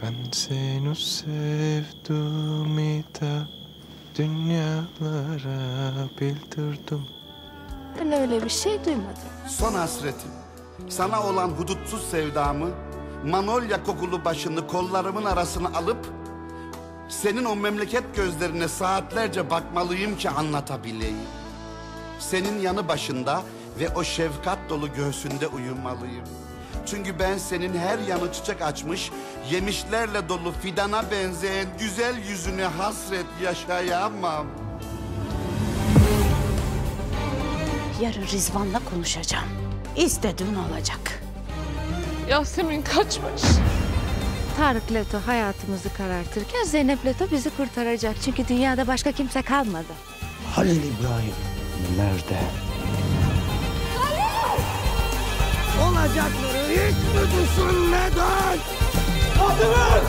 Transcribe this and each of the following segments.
Ben seni sevdim da dünyalara bildirdim. Ben öyle bir şey duymadım. Son hasretim. Sana olan hudutsuz sevdamı, manolya kokulu başını kollarımın arasına alıp senin o memleket gözlerine saatlerce bakmalıyım ki anlatabileyim. Senin yanı başında ve o şefkat dolu göğsünde uyumalıyım. Çünkü ben senin her yanı çiçek açmış, yemişlerle dolu fidana benzeyen güzel yüzüne hasret yaşayamam. Yarın Rizvan'la konuşacağım. İstediğin olacak. Yasemin kaçmış. Tarık Leto hayatımızı karartırken Zeynep Leto bizi kurtaracak. Çünkü dünyada başka kimse kalmadı. Halil İbrahim nerede? Olacakları hiç mi düşünmeden? Adımın!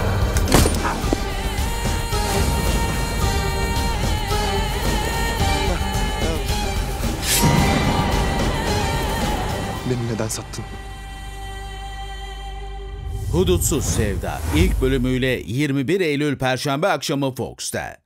Beni neden sattın? Hudutsuz Sevda ilk bölümüyle 21 Eylül Perşembe akşamı Fox'ta.